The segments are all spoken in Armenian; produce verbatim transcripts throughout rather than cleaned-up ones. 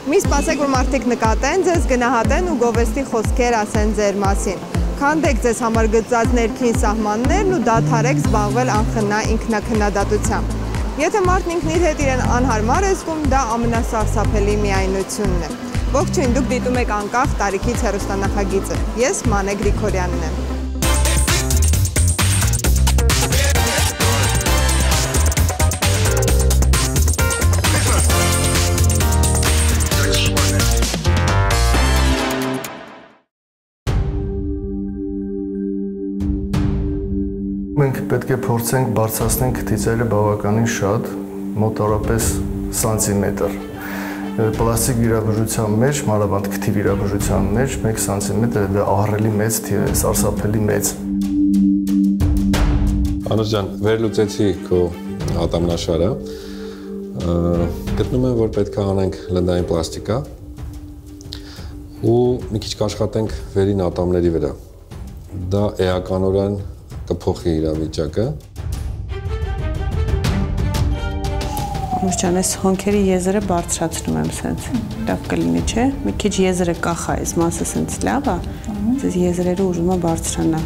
Մի սպասեք, որ մարդիկ նկատեն ձեզ, գնահատեն ու գովեստի խոսքեր ասեն ձեր մասին։ Քանդեք ձեզ համար գծած ներքին սահմաններն ու դադարեք զբաղվել անխնա ինքնակնդատությամբ։ Եթե մարդն ինքն իր հետ իրեն անհարմար է զգում, դա ամենասարսափելի միայնությունն է։ Ողջույն, դուք դիտում եք անկախ տարիքից հեռուստանախագիծը։ Ես Մանե Գրիգորյանն եմ։ Մենք պետք է փորձենք բարձրացնենք քթիծերը բավականին շատ, մոտավորապես սանտիմետր։ Պլաստիկ վիրաբուժության մեջ, մանավանդ քթի վիրաբուժության մեջ, մեկ սանտիմետր դա ահռելի մեծ թիվ է, սարսափելի մեծ։ Անուշ ջան, վերլուծեցի քո ատամնաշարը։ Գտնում եմ, որ պետք է անենք լնդային պլաստիկա ու մի քիչ կաշխատենք վերին ատամների վրա։ Դա էականորեն կփոխի իրավիճակը։ Անուշ ջան, այս հոնքերի եզրը բարձրացնում եմ սենց, լավ կլինի, չէ՞։ Մի քիչ եզրը կախա, այս մասը սենց լավ է, ձեզ եզրերը ուզում է բարձրանալ։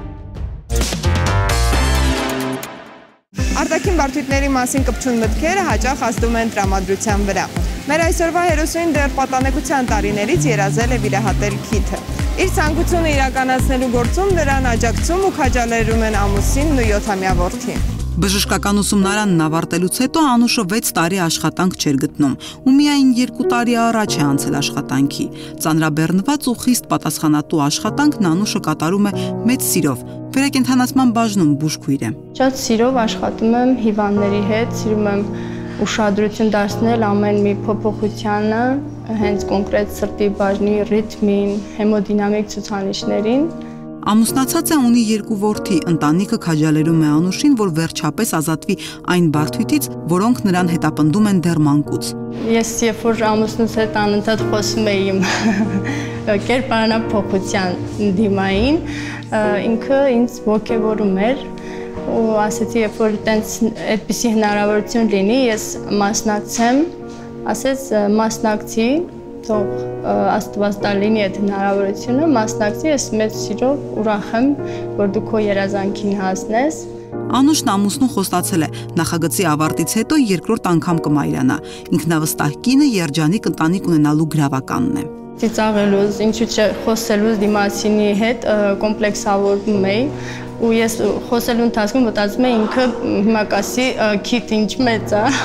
Արտաքին բարդությունների մասին կպչուն մտքերը հաճախ ազդում են տրամադրության վրա։ Մեր այսօրվա հերոսուհին դեռ պատանեկության տարիներից երազել է վիրահատել քիթը։ Իր ցանկությունը իրականացնելու գործում նրան աջակցում ու քաջալերում են ամուսինն ու յոթամյա որդին։ Բժշկական ուսումնարանն ավարտելուց հետո Անուշը վեց տարի աշխատանք չէր գտնում ու միայն երկու տարի առաջ է անցել աշխատանքի։ Ծանրաբեռնված ու խիստ պատասխանատու աշխատանքն Անուշը կատարում է մեծ սիրով։ Վերակենդանացման բաժնում բուժքույր է։ Շատ սիրով աշխատում եմ հիվանդների հետ, սիրում եմ ուշադրություն դարձնել ամեն մի փոփոխությանը, հենց կոնկրետ սրտի բաժնի ռիթմին, հեմոդինամիկ ցուցանիշներին։ Ամուսնացած է, ունի երկու որդի, ընտանիքը քաջալերում է Անուշին, որ վերջապես ազատվի այն բարդույթից, որոնք նրան հետապնդում են դեռ մանկուց։ Ես երբ որ ամուսնուս հետ անընդհատ խոսում էի իմ կերպարանափոխության դիմային, ինքը ինձ ոգևորում էր ու ասեցի, երբ որ տենց այդպիսի հնարավորություն լինի, ես մասնակցեմ, ասեց մասնակցի, թող Աստված տա լինի այդ հնարավորությունը, մասնակցի, ես մեծ սիրով ուրախ եմ, որ դու քո երազանքին հասնես։ Անուշն ամուսնու խոստացել է, նախագծի ավարտից հետո երկրորդ անգամ կմայրանա։ Ինքնավստահ կինը երջանիկ ընտանիք ունենալու գրավականն է։ Ծիծաղելուց, ինչու՞ չէ, խոսելուց դիմացինի հետ կոմպլեքսավորվում էի ու ես խոսելու ընթացքում մտածում էի ինքը հիմա կասի քիթ ինչ մեծ է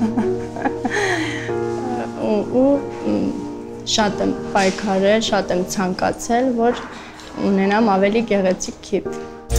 ու շատ եմ պայքարել, շատ եմ ցանկացել, որ ունենամ ավելի գեղեցիկ քիթ։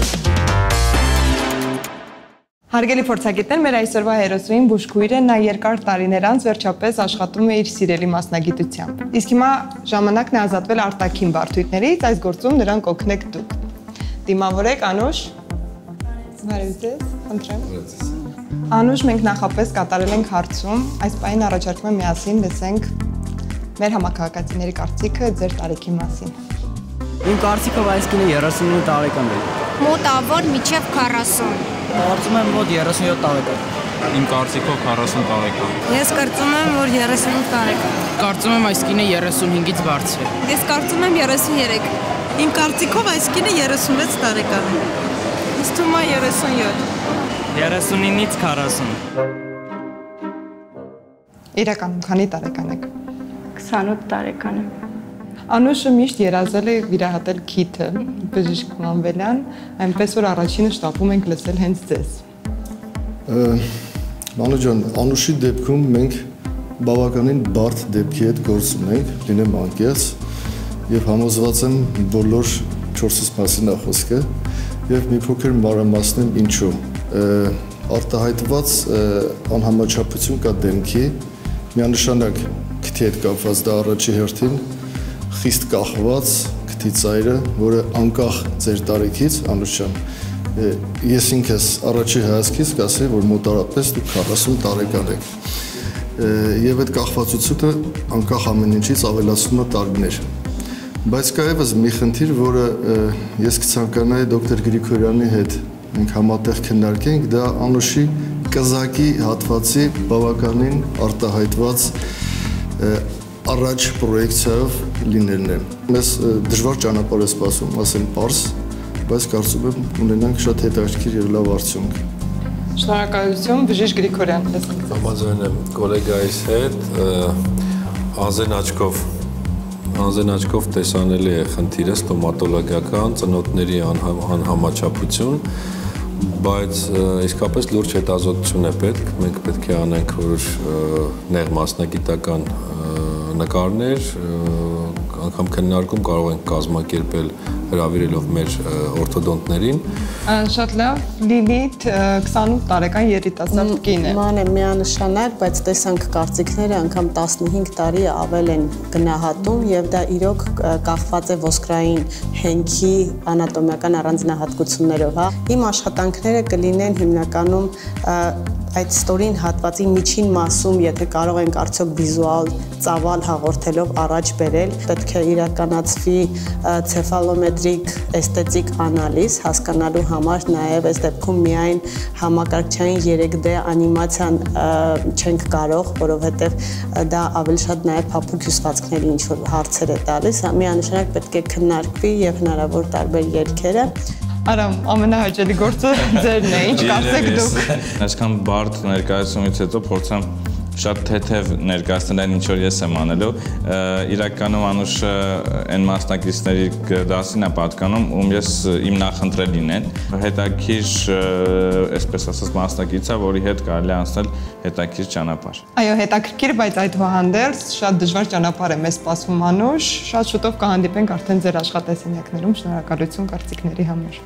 Հարգելի փորձագետներ, մեր այսօրվա հերոսուհին բուժքույր է, նա երկար տարիներ անց վերջապես աշխատում է իր սիրելի մասնագիտությամբ։ Իսկ հիմա ժամանակն է ազատվել արտաքին բարդույթներից, այս գործում նրան կօգնեք դուք։ Դիմավորեք Անուշ։ Բարև ձեզ, խնդրեմ։ Անուշ, մենք նախապես կատարել ենք հարցում, այս պահին առաջարկում եմ միասին լսենք մեր համակարգացիների կարծիքը ձեր տարիքի մասին։ Իմ կարծիքով այս կինը երեսունինը տարեկան է։ Մոտավոր մինչև քառասուն։ Կարծում եմ մոտ երեսունյոթ տարեկան։ Իմ կարծիքով քառասուն տարեկան։ Ես կարծում եմ, որ երեսունութ տարեկան։ Կարծում եմ այս կինը երեսունհինգից բարձր է։ Ես կարծում եմ երեսուններեք։ Իմ կարծիքով այս կինը երեսունվեց տարեկան է։ Ինձ թվում է երեսունյոթ։ երեսունինից քառասուն։ Իրականում քանի տարեկան եք։ քսանութ տարեկան եմ։ Անուշը միշտ երազել է վիրահատել քիթը, բժիշկ Մանվելյան, այնպես որ առաջինը շտապում ենք լսել հենց ձեզ։ Մանու ջան, Անուշի դեպքում մենք բավականին բարդ դեպքի հետ գործ ունենք, լինեմ անկեղծ, եւ համոզված եմ բոլոր չորսից մասին է խոսքը, եւ մի փոքր մանրամասնեմ ինչու։ Արտահայտված անհամաչափություն կա դեմքի, միանշանակ քթի հետ կապված դա առաջի հերթին խիստ կախված քթի ծայրը, որը անկախ ձեր տարիքից, Անուշ ջան, ես ինքս առաջի հայացքից կասեի, որ մոտավորապես դուք քառասուն տարեկան եք։ Եվ այդ կախվածությունը անկախ ամեն ինչից ավելացնում է տարիներ։ Բայց կա ևս մի խնդիր, որը ես կցանկանայի դոկտոր Գրիգորյանի հետ մենք համատեղ քննարկենք, դա Անուշի կզակի հատվածի բավականին արտահայտված առաջ պրոյեկցիայով լինելն է։ Մեզ դժվար ճանապարհ է սպասում, ասեմ պարզ, բայց կարծում եմ ունենանք շատ հետաքրքիր եւ լավ արդյունք։ Շնորհակալություն, Բժիշկ Գրիգորյան։ Համաձայն եմ գոլեգայիս հետ, անզեն աչքով անզեն աչքով տեսանելի է խնդիրը ստոմատոլոգիական, ծնոտների անհամաչափություն, բայց իսկապես լուրջ հետազոտություն է պետք, մենք պետք է անենք որ նեղ մասնագիտական նկարներ, անգամ քննարկում կարող ենք կազմակերպել հրավիրելով մեր օրթոդոնտներին։ Շատ լավ, Լիլիթ քսանութ տարեկան երիտասարդ կին է։ Ման է միանշանակ, բայց տեսանք կարծիքները անգամ տասնհինգ տարի ավել են գնահատում եւ դա իրոք կախված է ոսկրային հենքի անատոմիական առանձնահատկություններով, հա։ Իմ աշխատանքները կլինեն հիմնականում այդ ստորին հատվածի միջին մասում, եթե կարող ենք արդյոք վիզուալ ծավալ հաղորդելով առաջ բերել, պետք է իրականացվի ցեֆալոմետրիկ էսթետիկ անալիզ հասկանալու համար, նաև այս դեպքում միայն համակարգչային երեք դե անիմացիան չենք կարող, որովհետև դա ավելի շատ նաև փափուկ հյուսվածքների ինչ որ հարցեր է տալիս, միանշանակ պետք է քննարկվի եւ հնարավոր տարբեր ելքերը։ Արամ, ամենահաճելի գործը ձերն է, ինչ կարծեք դուք։ Այսքան բարդ ներկայացումից հետո փորձեմ շատ թեթև ներկայացնել այն ինչ որ ես եմ անելու, իրականում Անուշը այն մասնակիցների դասին է պատկանում, ում ես իմ նախընտրելին են, հետաքրքիր, այսպես ասած մասնակից է, որի հետ կարելի է անցնել հետաքրքիր ճանապարհ։ Այո, հետաքրքիր, բայց այդուհանդերձ շատ դժվար ճանապարհ է մեզ սպասվում Անուշ, շատ շուտով կհանդիպենք արդեն ձեր աշխատասենյակներում, շնորհակալություն կարծիքների համար։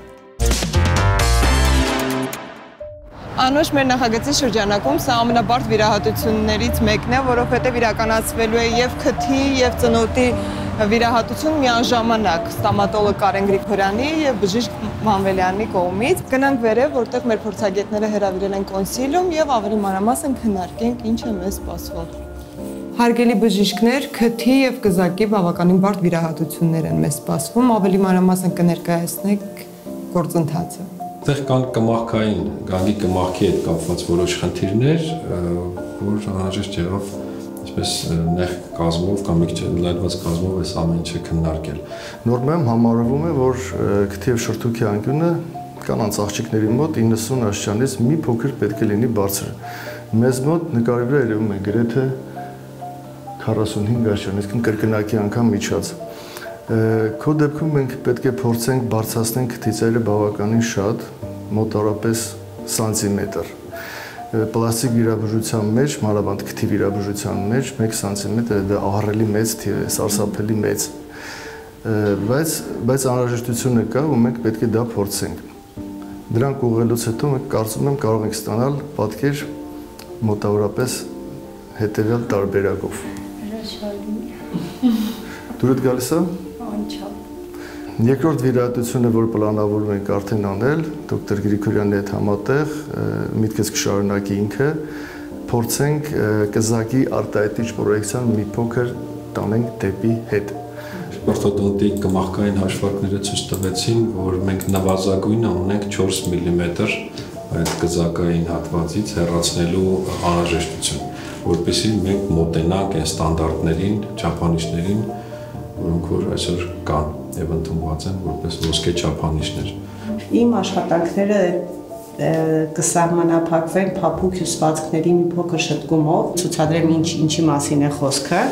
Անուշ, մեր նախագծի շրջանակում սա ամենաբարդ վիրահատություններից մեկն է, որովհետև իրականացվելու է եւ քթի, եւ ծնոտի վիրահատություն միաժամանակ ստոմատոլոգ Կարեն Գրիգորյանի եւ բժիշկ Մանվելյանի կողմից։ Գնանք վերև, որտեղ մեր փորձագետները հրավիրել են կոնսիլիում եւ ավելի մանրամասն քննարկենք ինչ է մեզ սպասվող։ Հարգելի բժիշկներ, քթի եւ կզակի բավականին բարդ վիրահատություններ են մեզ սպասվում, ավելի մանրամասն կներկայացնենք գործընթացը։ Այդտեղ կան կմախքային, գանգի կմախքի հետ կապված որոշ խնդիրներ, որ անհրաժեշտ եղավ այսպես նեղ կազմով կամ մի քիչ ընդլայնված կազմով այս ամեն ինչը քննարկել։ Նորմայում համարվում է, որ քթի եւ շրթուքի անկյունը կանանց աղջիկների մոտ իննսուն աշճանից մի փոքր պետք է լինի բարձր։ Մեզ մոտ նկարի վրա երևում է գրեթե քառասունհինգ աշճան, այսինքն կրկնակի անգամ միջած։ Քո դեպքում մենք պետք է փորձենք բարձրացնենք քթիցայրը բավականին շատ, մոտավորապես սանտիմետր։ Պլաստիկ վիրաբուժության մեջ, մանավանդ քթի վիրաբուժության մեջ մեկ սանտիմետր դա ահռելի մեծ թիվ է, սարսափելի մեծ։ Բայց բայց անհրաժեշտությունը կա ու մենք պետք է դա փորձենք։ Դրանք ուղղելուց հետո մենք կարծում եմ կարող ենք ստանալ պատկեր մոտավորապես հետևյալ տարբերակով։ Դուրդ գալիս է։ Երկրորդ վիրահատությունը, որ պլանավորում ենք արդեն անել, դոկտոր Գրիգորյանի հետ համատեղ, միտքս կշարունակի ինքը, փորձենք կզակի արտահայտիչ պրոյեկցիան մի փոքր տանենք դեպի հետ։ Օրթոդոնտի կմախքային հաշվարկները ցույց տվեցին, որ մենք նվազագույնը ունենք չորս միլիմետր այդ կզակային հատվածից հեռացնելու անհրաժեշտություն, որպեսզի մենք մոտենանք այն ստանդարտներին, չափանիշներին, որոնք որ այսօր կան եւ ընդունված են որպես ոսկե չափանիշներ։ Իմ աշխատանքները կսահմանափակվեն փափուկ հյուսվածքների մի փոքր շտկումով, ցուցադրեմ ինչ ինչի մասին է խոսքը։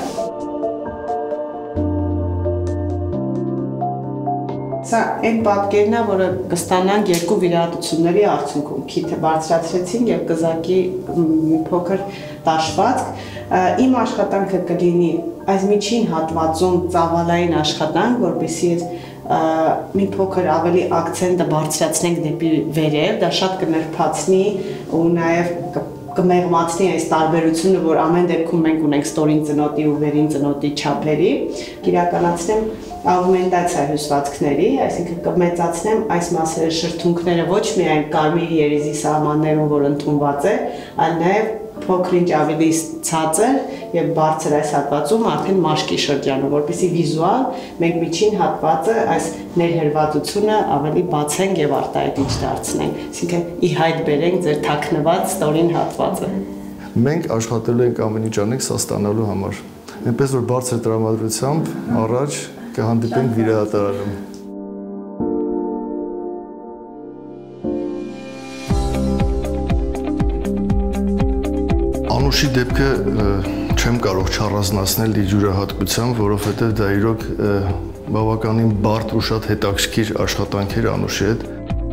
Սա այն պատկերն է, որը կստանանք երկու վիրահատությունների արդյունքում։ Քիթը բարձրացրեցինք եւ կզակի մի փոքր տաշվածք։ Իմ աշխատանքը կլինի այս միջին հատվածում ծավալային աշխատանք, որպեսզի մի փոքր ավելի ակցենտը բարձրացնենք դեպի վերև, դա շատ կներփացնի ու նաև կմեղմացնի այս տարբերությունը, որ ամեն դեպքում մենք ունենք ստորին ծնոտի ու վերին ծնոտի չափերի, կիրականացնեմ աուգմենտացիա հյուսվածքների, այսինքն կմեծացնեմ այս մասերը շրթունքները ոչ միայն կարմիր երիզի սահմաններում, որ ընդունված է, այլ նաև փոքրինչ ավելի ցածր եւ բարձր այս հատվածում արդեն մաշկի շրջանում, որպեսզի վիզուալ մենք միջին հատվածը այս ներհրվածությունը ավելի բացենք եւ արտահայտիչ դարձնենք, այսինքն ի հայտ բերենք ձեր թաքնված ստորին հատվածը։ Մենք աշխատելու ենք ամեն ինչ անենք սա ստանալու համար։ Այնպես որ բարձր տրամադրությամբ առաջ կհանդիպենք վիրահատարանում։ Անուշի դեպքը չեմ կարող չառանձնացնել իր յուրահատկությամբ, որովհետև դա իրոք բավականին բարդ ու շատ հետաքրքիր աշխատանք էր Անուշի հետ։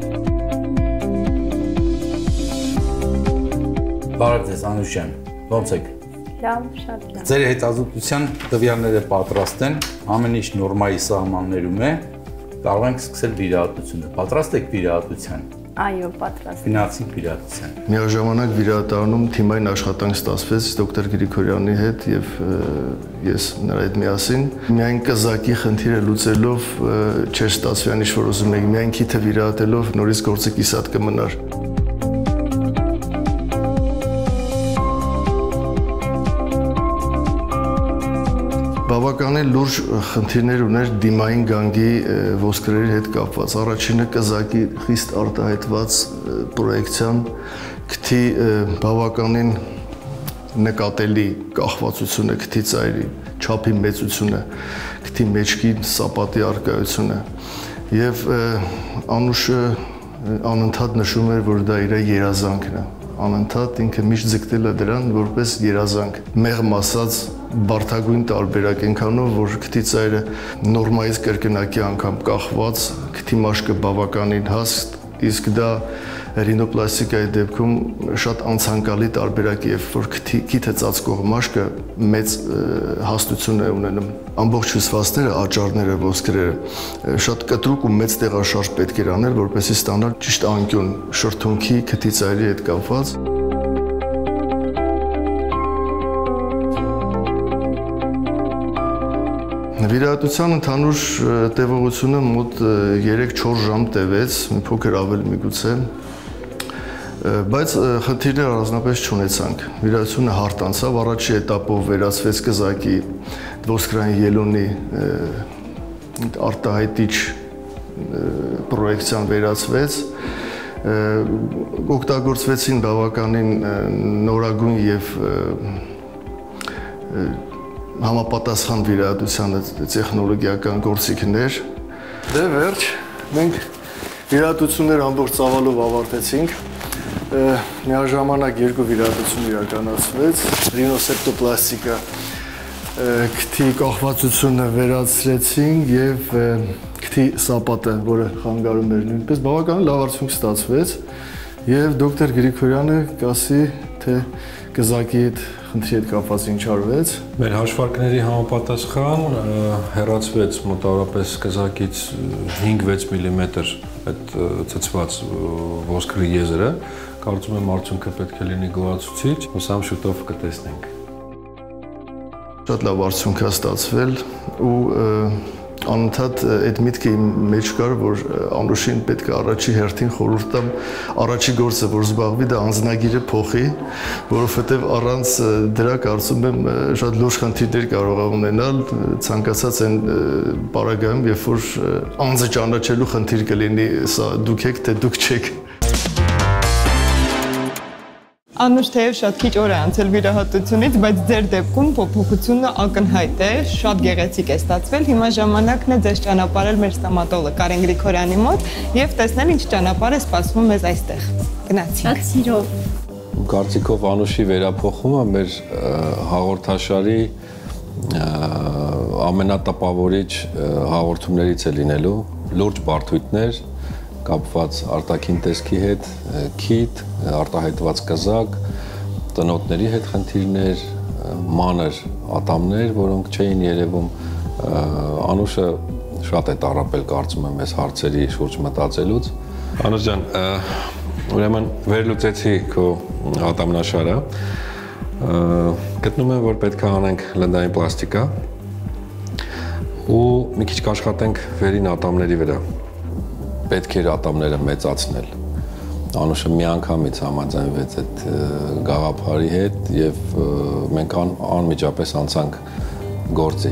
Բարև ձեզ, Անուշ ջան, ո՞նց եք։ Լավ, շատ լավ։ Ձեր հետազոտության տվյալները պատրաստ են, ամեն ինչ նորմայի սահմաններում է, կարող ենք սկսել վիրահատությունը։ Պատրաստ եք վիրահատության։ Այո, պատրաստ։ Գնացինք վիրահատության։ Միաժամանակ վիրահատարանում թիմային աշխատանք ստացվեց դոկտոր Գրիգորյանի հետ եւ ես նրա հետ միասին։ Միայն կզակի խնդիրը լուծելով չէր ստացվի այն ինչ որ ուզում եք, միայն քիթը վիրահատելով նորից գործը կիսատ կմնար։ Բավականին լուրջ խնդիրներ ուներ դիմային գանգի ոսկրերի հետ կապված։ Առաջինը կզակի խիստ արտահայտված պրոյեկցիան, քթի բավականին նկատելի կախվածությունը, քթի ծայրի չափի մեծությունը, քթի մեջքի սապատի առկայությունը եւ Անուշը անընդհատ նշում էր, որ դա իր երազանքն է։ Անընդհատ ինքը միշտ ձգտել է դրան որպես երազանք։ Մեղմ ասած բարդագույն տարբերակ այնքանով, որ քթի ծայրը նորմայից կրկնակի անգամ կախված, քթի մաշկը բավականին հաստ, իսկ դա ռինոպլաստիկայի դեպքում շատ անցանկալի տարբերակ է, երբ որ քիթը ծածկող մաշկը մեծ հաստություն է ունենում։ Ամբողջ հյուսվածքները, աճառները, ոսկրերը շատ կտրուկ ու մեծ տեղաշարժ պետք էր անել, որպեսզի ստանալ ճիշտ անկյուն շրթունքի քթի ծայրի հետ կապված։ Վիրահատության ընդհանուր տևողությունը մոտ երեք-չորս ժամ տևեց, մի փոքր ավելի միգուցե, բայց խնդիրներ առանձնապես չունեցանք։ Վիրահատությունը հարթ անցավ, առաջի էտապով վերացվեց կզակի ոսկրային ելունի արտահայտիչ պրոյեկցիան վերացվեց, օգտագործվեցին բավականին նորագույն եւ համապատասխան վիրահատությանը տեխնոլոգիական գործիքներ։ Դե վերջ, մենք վիրահատություններ ամբողջ ծավալով ավարտեցինք։ Միաժամանակ երկու վիրահատություն իրականացվեց, ռինոսեպտոպլաստիկա քթի կախվածությունը վերացրեցինք եւ քթի սապատը, որը խանգարում էր նույնպես բավական լավ արդյունք ստացվեց եւ դոկտոր Գրիգորյանը կասի, թե կզակի հետ խնդրի հետ կապված ինչ արվեց։ Մեր հաշվարկների համապատասխան հեռացվեց մոտավորապես կզակից հինգ-վեց միլիմետր այդ ցցված ոսկրի եզրը, կարծում եմ արդյունքը պետք է լինի գոհացուցիչ, հուսամ շուտով կտեսնենք։ Շատ լավ արդյունք է ստացվել ու անընդհատ այդ միտքը իմ մեջ կար, որ Անուշին պետք է առաջի հերթին խորհուրդ տամ, առաջի գործը, որ զբաղվի, դա անձնագիրը փոխի, որովհետև առանց դրա կարծում եմ շատ լուրջ խնդիրներ կարող է ունենալ, ցանկացած այն պարագայում, երբ որ անձը ճանաչելու խնդիր կլինի, սա դուք եք, թե դուք չեք։ Անուշ թեև շատ քիչ օր է անցել վիրահատությունից, բայց ձեր դեպքում փոփոխությունը ակնհայտ է, շատ գեղեցիկ է ստացվել։ Հիմա ժամանակն է ձեզ ճանապարհել մեր ստոմատոլոգ Կարեն Գրիգորյանի մոտ եւ տեսնել ինչ ճանապարհ է սպասվում մեզ այստեղ։ Գնացինք։ Սիրով։ Կարծիքով Անուշի վերափոխումը մեր հաղորդաշարի ամենատպավորիչ հաղորդումներից է լինելու, լուրջ բարդույթներ կապված արտաքին տեսքի հետ, քիթ, արտահայտված կզակ, տնօրենների հետ խնդիրներ, մանր ատամներ, որոնք չէին երևում։ Անուշը շատ է տառապել, կարծում եմ, այս հարցերի շուրջ մտածելուց։ Անուշ ջան, ուրեմն վերլուծեցի քո ատամնաշարը։ Գտնում եմ, որ պետք է անենք լնդային պլաստիկա ու մի քիչ կաշխատենք վերին ատամների վրա։ Պետք էր ատամները մեծացնել։ Անուշը միանգամից համաձայնվեց այդ գաղափարի հետ եւ մենք անմիջապես անցանք գործի։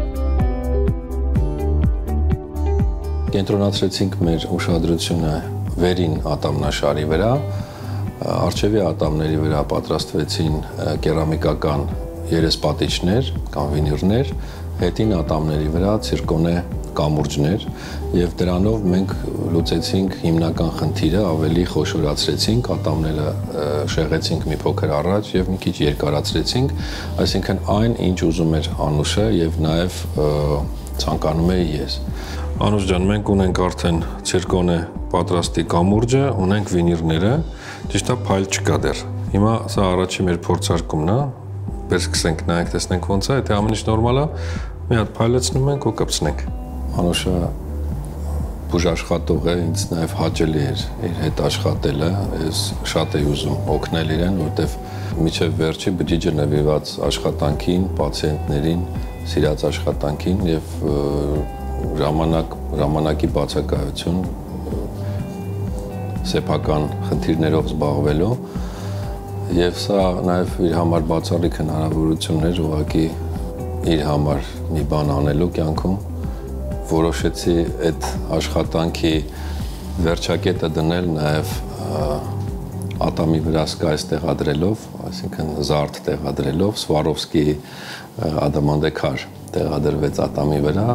Կենտրոնացրեցինք մեր ուշադրությունը վերին ատամնաշարի վրա, առջևի ատամների վրա պատրաստվեցին կերամիկական երեսպատիչներ կամ վինիրներ, հետին ատամների վրա ցիրկոնե կամուրջներ եւ դրանով մենք լուծեցինք հիմնական խնդիրը, ավելի խոշորացրեցինք, ատամները շեղեցինք մի փոքր առաջ եւ մի քիչ երկարացրեցինք, այսինքն այն, ինչ ուզում էր Անուշը եւ նաեւ ցանկանում էի ես։ Անուշ ջան, մենք ունենք արդեն ցիրկոնե պատրաստի կամուրջը, ունենք վինիրները, ճիշտ է, փայլ չկա դեռ։ Հիմա սա առաջի մեր փորձարկումն է, բեր սկսենք նայենք, տեսնենք ոնց է, եթե ամեն ինչ նորմալ է, մի հատ փայլեցնում ենք ու կպցնենք։ Անուշը բուժաշխատող է, ինձ նաև հաճելի էր իր հետ աշխատելը, ես շատ էի ուզում օգնել իրեն, որտեվ մինչև վերջի բջիջը նվիրված աշխատանքին, պացիենտներին, սիրած աշխատանքին եւ ժամանակ, ժամանակի բացակայություն սեփական խնդիրներով զբաղվելու եւ սա նաև իր համար բացառիկ հնարավորություն էր ուղղակի իր համար մի բան անելու կյանքում որոշեցի այդ աշխատանքի վերջակետը դնել նաև ատամի վրա սկայս տեղադրելով, այսինքն զարդ տեղադրելով, Սվարովսկի ադամանդե քար տեղադրվեց ատամի վրա։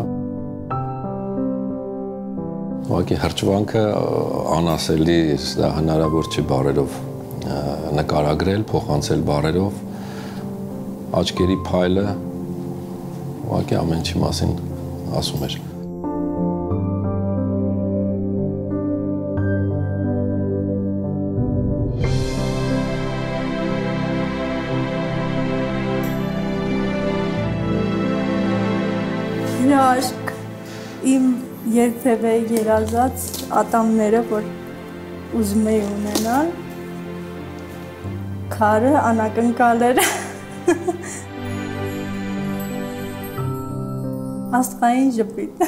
Ուղղակի հրճվանքը անասելի, դա հնարավոր չի բառերով նկարագրել, փոխանցել բառերով, աչքերի փայլը ուղղակի ամեն ինչի մասին ասում էր։ Հրաշք, իմ երբևէ երազած ատամները, որ ուզում էի ունենալ, քարը անակնկալ էր։ Աստղային ժպիտ։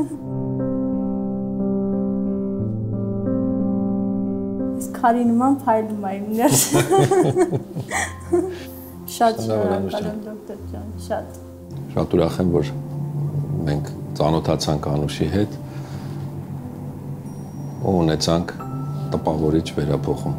Իսկ քարի նման փայլում է իմ ներս։ Շատ շնորհակալ եմ դոկտոր ջան, շատ։ Շատ ուրախ եմ, որ մենք ծանոթացանք Անուշի հետ ու ունեցանք տպավորիչ վերափոխում։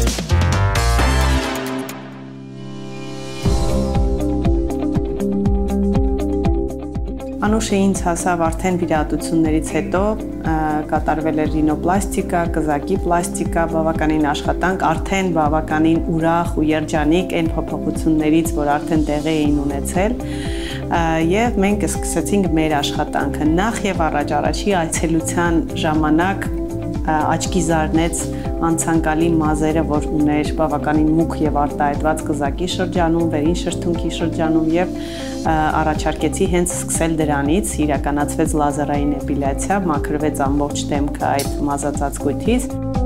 Անուշը ինձ հասավ արդեն վիրահատություններից հետո, կատարվել էր ռինոպլաստիկա, կզակի պլաստիկա, բավականին աշխատանք, արդեն բավականին ուրախ ու երջանիկ այն փոփոխություններից, որ արդեն տեղի էին ունեցել, եւ մենք սկսեցինք մեր աշխատանքը։ Նախ եւ առաջ առաջի այցելության ժամանակ աչքի զարնեց անցանկալի մազերը, որ ուներ բավականին մուգ եւ արտահայտված կզակի շրջանում, վերին շրթունքի շրջանում եւ առաջարկեցի հենց սկսել դրանից, իրականացվեց լազերային էպիլյացիա, մաքրվեց ամբողջ դեմքը այդ մազածածկույթից։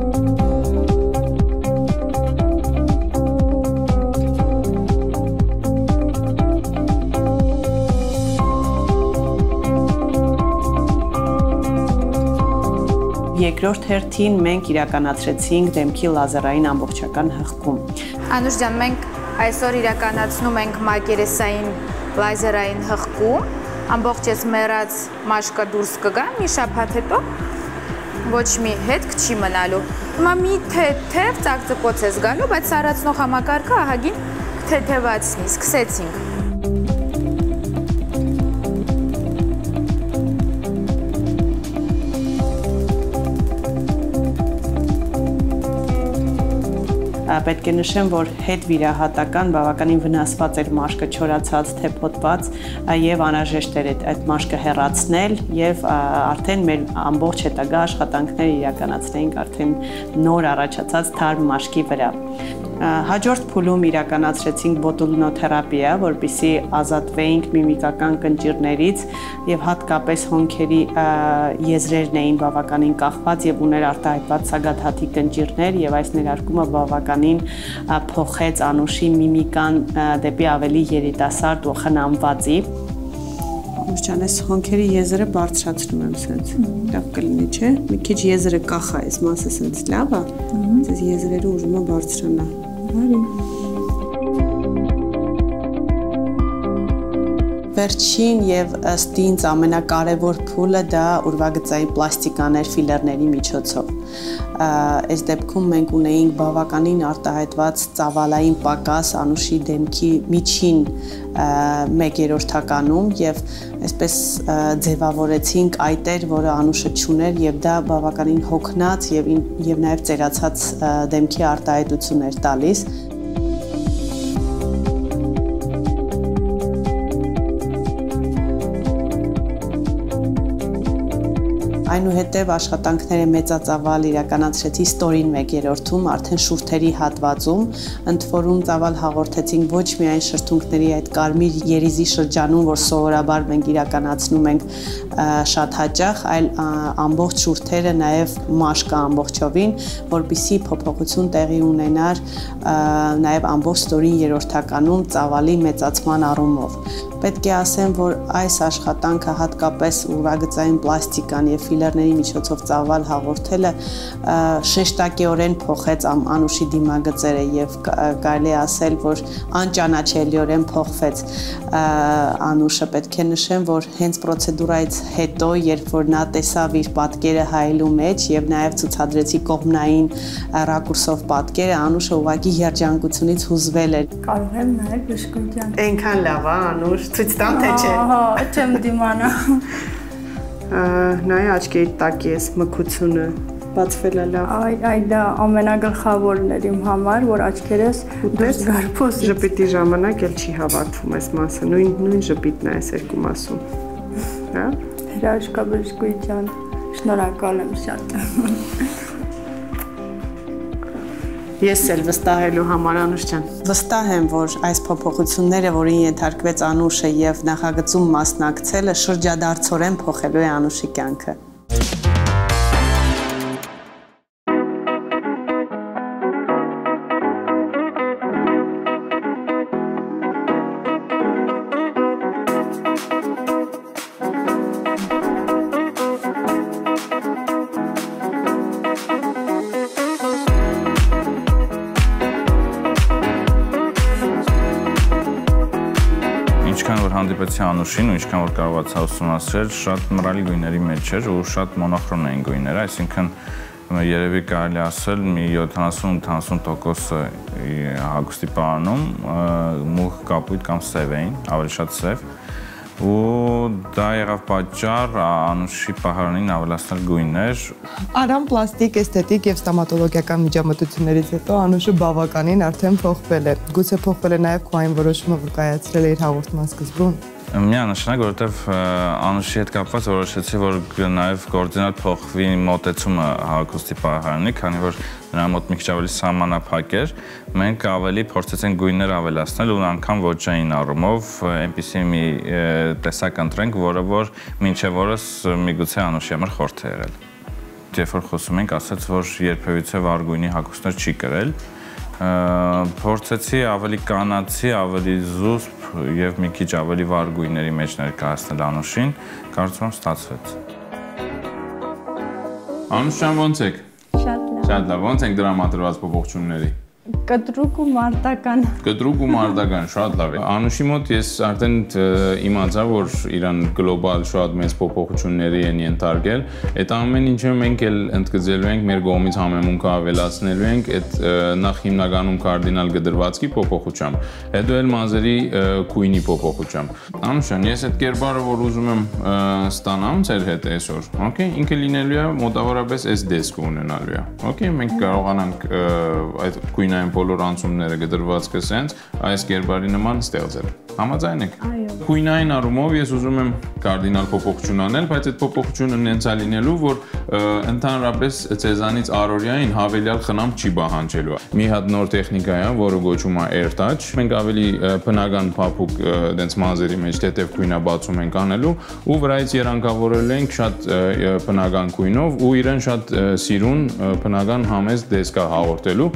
Երկրորդ հերթին մենք իրականացրեցինք դեմքի լազերային ամբողջական հղկում։ Անուշ ջան, մենք այսօր իրականացնում ենք մակերեսային լազերային հղկում, ամբողջ ես մեռած մաշկը դուրս կգա, մի շաբաթ հետո ոչ մի հետք չի մնալու։ Հիմա մի թեթև ծակծկոց ես գալու, բայց սարացնող համակարգը ահագին թեթևացնի, սկսեցինք։ Պետք է նշեմ, որ հետ վիրահատական բավականին վնասված էր մաշկը, չորացած, թեփոտված եւ անհրաժեշտ էր այդ մաշկը հեռացնել եւ արդեն մեր ամբողջ հետագա աշխատանքները իրականացրեինք արդեն նոր առաջացած թարմ մաշկի վրա։ Հաջորդ փուլում իրականացրեցինք բոտուլինոթերապիա, որպեսզի ազատվեինք միմիկական կնճիռներից եւ հատկապես հոնքերի եզրերն էին բավականին կախված եւ ուներ արտահայտված սագաթաթի կնճիռներ եւ այս ներարկումը բավականին փոխեց Անուշի միմիկան դեպի ավելի երիտասարդ ու խնամվածի։ Ջան, այս հոնքերի եզրը բարձրացնում եմ սենց, լավ կլինի, չէ՞։ Մի քիչ եզրը կախա, այս մասը սենց լավ է, այս եզրերը ուժումը բարձրանա։ Հարի։ Վերջին եւ ըստ ինձ ամենակարևոր փուլը դա ուրվագծային պլաստիկաներ ֆիլերների միջոցով։ Այս դեպքում մենք ունեինք բավականին արտահայտված ծավալային պակաս Անուշի դեմքի միջին մեկ երրորդականում եւ այսպես ձևավորեցինք այտեր, որը Անուշը չուներ եւ դա բավականին հոգնած եւ եւ նաեւ ծերացած դեմքի արտահայտություն էր տալիս։ Այնուհետև աշխատանքները մեծածավալ իրականացրեցի ստորին մեկ երրորդում, արդեն շուրթերի հատվածում, ընդ որում ծավալ հաղորդեցինք ոչ միայն շրթունքների այդ կարմիր երիզի շրջանում, որ սովորաբար մենք իրականացնում ենք շատ հաճախ, այլ ամբողջ շուրթերը նաև մաշկը ամբողջովին, որպեսզի փոփոխություն տեղի ունենար նաև ամբողջ ստորին երրորդականում ծավալի մեծացման առումով։ Պետք է ասեմ, որ այս աշխատանքը հատկապես ուրվագծային պլաստիկան եւ ֆիլերների միջոցով ծավալ հաղորդելը շեշտակիորեն փոխեց Անուշի դիմագծերը եւ կարելի է ասել, որ անճանաչելիորեն փոխվեց Անուշը։ Պետք է նշեմ, որ հենց պրոցեդուրայից հետո, երբ որ նա տեսավ իր պատկերը հայելու մեջ եւ նաեւ ցուցադրեցի կողմնային ռակուրսով պատկերը, Անուշը ուղղակի երջանկությունից հուզվել էր։ Կարող եմ նայել բժշկության։ Այնքան լավ է, Անուշ, ցույց տամ թե չէ։ Ահա, չեմ դիմանա։ Նայ աչքերի տակի էս մքությունը բացվել է լավ։ Այ, այ դա ամենագլխավորն էր իմ համար, որ աչքերս դուրս գար փոսից։ Ժպիտի ժամանակ էլ չի հավաքվում այս մասը, նույն նույն ժպիտն է այս երկու մասում։ Հա? Հրաշքաբժշկության, շնորհակալ եմ շատ։ Ես էլ վստահելու համար Անուշ ջան։ Վստահ եմ, որ այս փոփոխությունները, որին ենթարկվեց Անուշը եւ նախագծում մասնակցելը, շրջադարձորեն փոխելու է Անուշի կյանքը։ Ինչքան որ հանդիպեցի Անուշին ու ինչքան որ կարողացա ուսումնասիրել, շատ մռայլ գույների մեջ էր ու շատ մոնոխրոմ էին գույները, այսինքն երևի կարելի ասել մի յոթանասուն-ութանասուն տոկոսը հագուստի պարանում մուգ կապույտ կամ սև էին, ավելի շատ սև, ու դա եղավ պատճառ Անուշի պահարանին ավելացնել գույներ։ Արամ պլաստիկ, էսթետիկ եւ ստոմատոլոգիական միջամտություններից հետո Անուշը բավականին արդեն փոխվել է։ Գուցե փոխվել է նաեւ քո այն որոշումը, որ կայացրել էիր հաղորդման սկզբում։ Միանշանակ, որովհետև Անուշի հետ կապված որոշեցի, որ նաև կոորդինալ փոխվի մոտեցումը հագուստի պահարանի, քանի որ նրա մոտ մի քիչ ավելի սահմանափակ էր, մենք ավելի փորձեցինք գույներ ավելացնել ու անգամ ոճային առումով այնպիսի մի տեսակ ընտրենք, որը որ մինչև օրս միգուցե Անուշի համար խորթ է եղել։ Երբ որ խոսում ենք, ասաց, որ երբևիցե վառ գույնի հագուստներ չի կրել, փորձեցի ավելի կանացի, ավելի զուսպ եւ մի քիչ ավելի վառ գույների մեջ ներկայացնել Անուշին, կարծում եմ ստացվեց։ Անուշ ջան, ո՞նց եք։ Շատ լավ։ Շատ լավ, ո՞նց եք դրամատրված փոփոխությունների։ Կտրուկ ու մարտական։ Կտրուկ ու մարտական, շատ լավ է։ Անուշի մոտ ես արդեն իմացա, որ իրան գլոբալ շատ մեծ փոփոխությունների են ենթարկել։ Այդ ամեն ինչը մենք էլ ընդգծելու ենք, մեր կողմից համեմունքը ավելացնելու ենք այդ նախ հիմնականում կարդինալ գդրվածքի փոփոխությամբ, հետո էլ մազերի քույնի փոփոխությամբ։ Անուշ ջան, ես այդ կերպարը, որ ուզում եմ ստանամ ձեր հետ այսօր, օքեյ, ինքը լինելու է մոտավորապես այս դեսկը ունենալու է։ Օքեյ, մենք կարողանանք այդ քույնային բոլոր անցումները գդրվածքը սենց այս կերպարի նման ստեղծել։ Համաձայն եք։ Այո։ Քույնային առումով ես ուզում եմ կարդինալ փոփոխություն անել, բայց այդ փոփոխությունը նենց է լինելու, որ ընդհանրապես ցեզանից առօրյային հավելյալ խնամ չի պահանջելու։ Մի հատ նոր տեխնիկա է, որը կոչվում է Air Touch։ Մենք ավելի բնական փափուկ դենց մազերի մեջ թեթև քույնաբացում ենք անելու ու վրայից երանգավորել ենք շատ բնական քույնով ու իրեն շատ սիրուն բնական համեստ դեսկա հաղորդելու։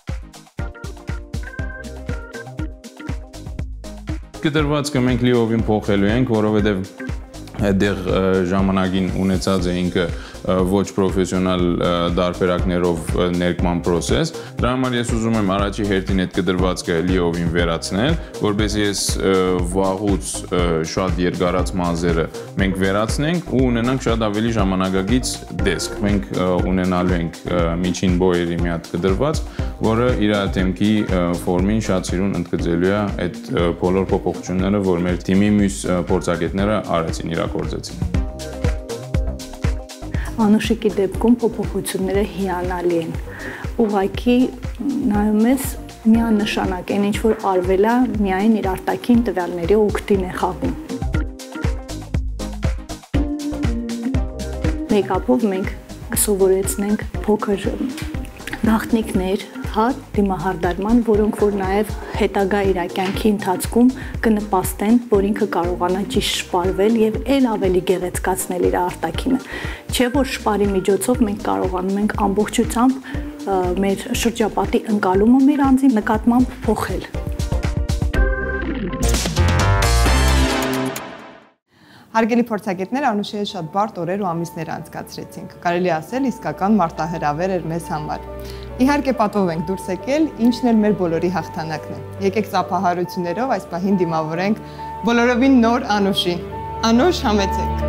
Գդրվածքը մենք լիովին փոխելու ենք, որովհետև այդտեղ ժամանակին ունեցած է ինքը ոչ պրոֆեսիոնալ դարբերակներով ներկման process, դրա համար ես ուզում եմ առաջի հերթին այդ կդրվածքը լիովին վերացնել, որպեսզի ես վաղուց շատ երկարած մազերը մենք վերացնենք ու ունենանք շատ ավելի ժամանակակից դեսք։ Մենք ունենալու ենք միջին բոյերի մի հատ կդրվածք, որը իր դեմքի ֆորմին շատ սիրուն ընդգծելու է այդ բոլոր փոփոխությունները, որ մեր թիմի մյուս փորձագետները արեցին, իրագործեցին։ Անուշիկի դեպքում փոփոխությունները հիանալի են։ Ուղղակի նայում ես միանշանակ են, ինչ որ արվել է, միայն իր արտաքին տվյալների օգտին է խաղում։ Մեյքափով մենք կսովորեցնենք փոքր գաղտնիքներ, հա, դիմահարդարման, որոնք որ նաև հետագա իր կյանքի ընթացքում կնպաստեն, որ ինքը կարողանա ճիշտ շպարվել եւ ել ավելի գեղեցկացնել իր արտաքինը։ Չէ՞ որ շպարի միջոցով մենք կարողանում ենք ամբողջությամբ մեր շրջապատի ընկալումը մեր անձի նկատմամբ փոխել։ Հարգելի փորձագետներ, Անուշի հետ շատ բարդ օրեր ու ամիսներ անցկացրեցինք։ Կարելի ասել իսկական մարտահրավեր էր մեզ համար։ Իհարկե պատվով ենք դուրս եկել, ինչն էլ մեր բոլորի հաղթանակն է։ Եկեք ծափահարություններով այս պահին դիմավորենք բոլորովին նոր Անուշին։ Անուշ, համեցեք։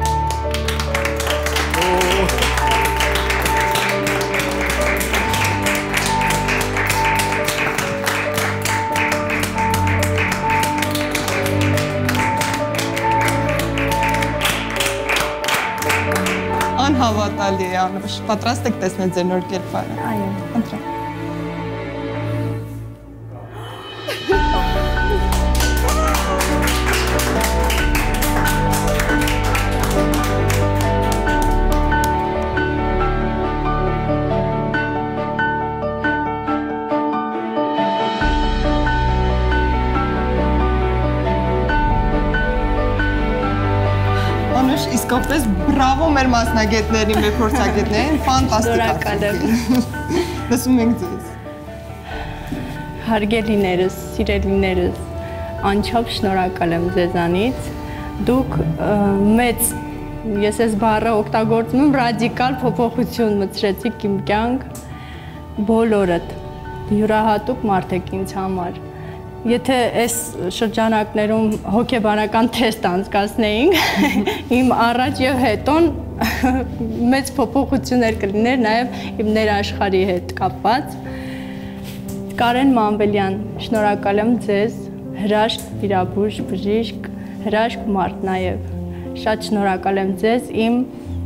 Անհավատալի է, Անուշ։ Պատրաստ եք տեսնել ձեր նոր կերպարը։ Այո, խնդրեմ։ Իսկապես բրավո մեր մասնագետներին, մեր փորձագետներին, ֆանտաստիկ։ Լսում ենք ձեզ։ Հարգելիներս, սիրելիներս, անչափ շնորհակալ եմ ձեզանից։ Դուք մեծ, ես այս բառը օգտագործում եմ, ռադիկալ փոփոխություն մտցրեցիք իմ կյանք, բոլորդ, յուրահատուկ մարդ եք ինձ համար։ Եթե այս շրջանակներում հոգեբանական թեստ անցկացնեինք, իմ առաջ եւ հետոն մեծ փոփոխություններ կլիներ նաեւ իմ ներաշխարհի հետ կապված։ Կարեն Մանվելյան, շնորհակալ եմ ձեզ, հրաշք, վիրաբույժ, բժիշկ, հրաշք մարդ նաեւ։ Շատ շնորհակալ եմ ձեզ իմ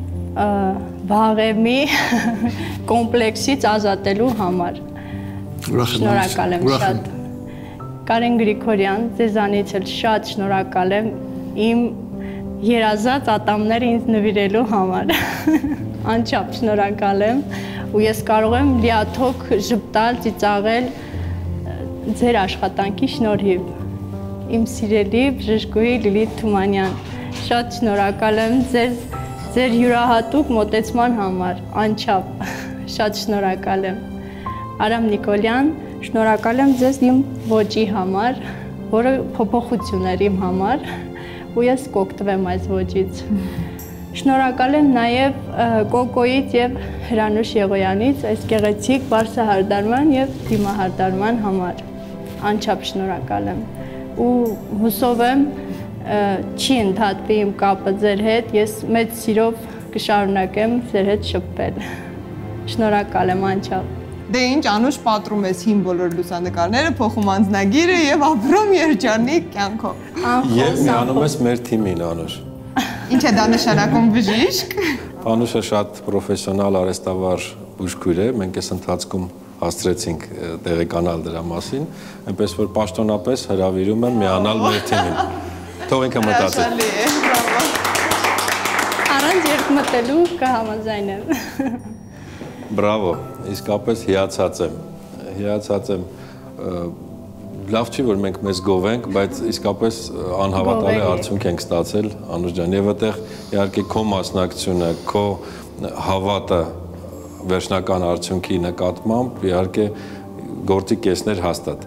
վաղեմի կոմպլեքսից ազատելու համար։ Շնորհակալ եմ շատ։ Կարեն Գրիգորյան, ձեզանից էլ շատ շնորհակալ եմ իմ երազած ատամները ինձ նվիրելու համար։ Անչափ շնորհակալ եմ ու ես կարող եմ լիաթոք ժպտալ, ծիծաղել ձեր աշխատանքի շնորհիվ։ Իմ սիրելի բժշկուհի Լիլիթ Թումանյան, շատ շնորհակալ եմ ձեզ ձեր յուրահատուկ մոտեցման համար, անչափ շատ շնորհակալ եմ։ Արամ Նիկոլյան, շնորհակալ եմ ձեզ իմ ոճի համար, որը փոփոխություն էր իմ համար, ու ես կօգտվեմ այս ոճից։ Շնորհակալ եմ նաև Կոկոյից եւ Հրանուշ Եղոյանից այս գեղեցիկ բարձրահարդարման եւ դիմահարդարման համար։ Անչափ շնորհակալ եմ։ Ու հուսով եմ չի ընդհատվի իմ կապը ձեր հետ, ես մեծ սիրով կշարունակեմ ձեր հետ շփվել։ Շնորհակալ եմ անչափ։ Դե ինչ, Անուշ, պատռում ես հին բոլոր լուսանկարները, փոխում անձնագիրը եւ ապրում երջանիկ կյանքով։ Եվ միանում ես մեր թիմին, Անուշ։ Ինչ է դա նշանակում, բժիշկ։ Անուշը շատ պրոֆեսիոնալ արհեստավար բուժքույր է, մենք այս ընթացքում հասցրեցինք տեղեկանալ դրա մասին, այնպես որ պաշտոնապես հրավիրում եմ միանալ մեր թիմին։ Թող ինքը մտածի։ Առանց երկմտելու կհամաձայնեմ։ Բրավո, իսկապես հիացած եմ, հիացած եմ, լավ չի, որ մենք մեզ գովենք, բայց իսկապես անհավատալի արդյունք ենք ստացել, Անուշ ջան, եւ այդտեղ իհարկե քո մասնակցությունը, քո հավատը վերջնական արդյունքի նկատմամբ իհարկե գործի կեսներ հաստատ։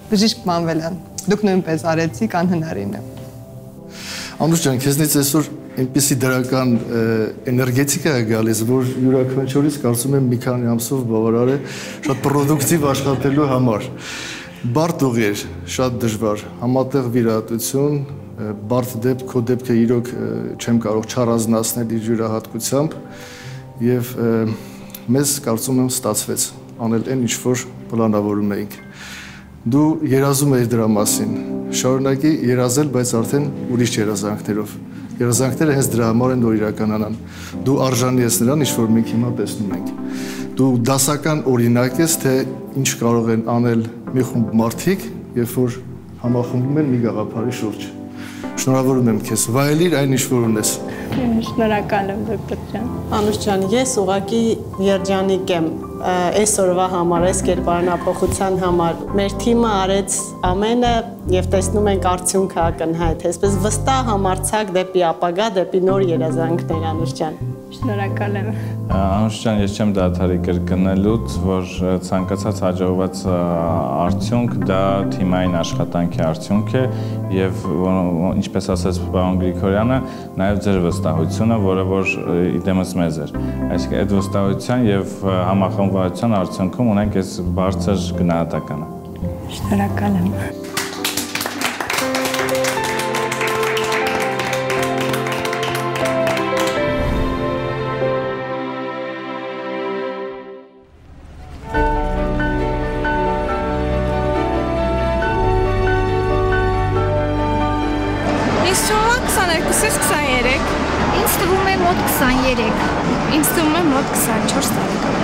Բժիշկ Մանվելյան, դուք նույնպես արեցիք անհնարինը։ Անուշ ջան, քեզնից այսօր այնպիսի դրական էներգետիկա է գալիս, որ յուրաքանչյուրից կարծում եմ մի քանի ամսով բավարար է շատ պրոդուկտիվ աշխատելու համար։ Բարդ ուղի էր, շատ դժվար, համատեղ վիրահատություն, բարդ դեպք, քո դեպքը իրոք չեմ կարող չառանձնացնել իր յուրահատկությամբ եւ մեզ կարծում եմ ստացվեց անել այն ինչ որ պլանավորում էինք։ Դու երազում ես դրա մասին, շարունակի երազել, բայց արդեն ուրիշ երազանքներով։ Երազանքները հենց դրա համար են, որ իրականանան։ Դու արժանի ես նրան, ինչ որ մենք հիմա տեսնում ենք։ Դու դասական օրինակ ես, թե ինչ կարող են անել մի խումբ մարդիկ, երբ որ համախմբում են մի գաղափարի շուրջ։ Շնորհավորում եմ քեզ, վայելիր այն ինչ որ ունես։ Շնորհակալ եմ, դոկտոր ջան։ Անուշ ջան, ես ուղղակի երջանիկ եմ այսօրվա համար, այս կերպարանափոխության համար։ Մեր թիմը արեց ամենը եւ տեսնում ենք արդյունքը ակնհայտ։ Այսպես վստահ համարձակ դեպի ապագա, դեպի նոր երազանքներ, Անուշ ջան։ Շնորհակալ եմ։ Անուշ ջան, ես չեմ դադարի կրկնելուց, որ ցանկացած հաջողված արդյունք դա թիմային աշխատանքի արդյունք է եւ ինչպես ասաց պարոն Գրիգորյանը, նաեւ ձեր վստահությունը, որը որ իդեմս մեզ էր։ Այսինքն այդ վստահության եւ համախմբվածության արդյունքում ունենք այս բարձր գնահատականը։ Շնորհակալ եմ։ Ինձ թվում է մոտ քսաներեք, ինձ թվում է մոտ քսանչորս տարեկան։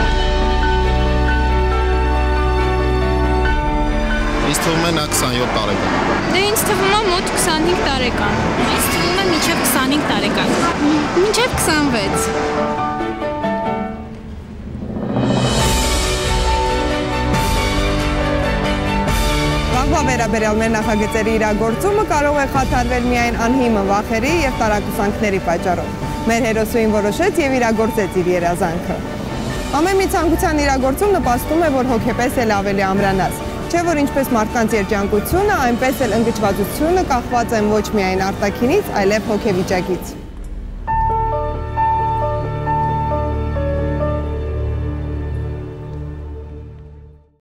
Ինձ թվում է նա քսանյոթ տարեկան։ Դե ինձ թվում է մոտ քսանհինգ տարեկան։ Ինձ թվում է մինչև քսանհինգ տարեկան։ Մինչև քսանվեց։ Վաղվա վերաբերյալ մեր նախագծերի իրագործումը կարող է խաթարվել միայն անհիմն վախերի և տարակուսանքների պատճառով։ Մեր հերոսուհին որոշեց և իրագործեց իր երազանքը։ Ամեն մի ցանկության իրագործում նպաստում է, որ հոգեպես էլ ավելի ամրանաս։ Չէ՞ որ ինչպես մարդկանց երջանկությունը, այնպես էլ ընկճվածությունը կախված են ոչ միայն արտաքինից, այլև հոգեվիճակից։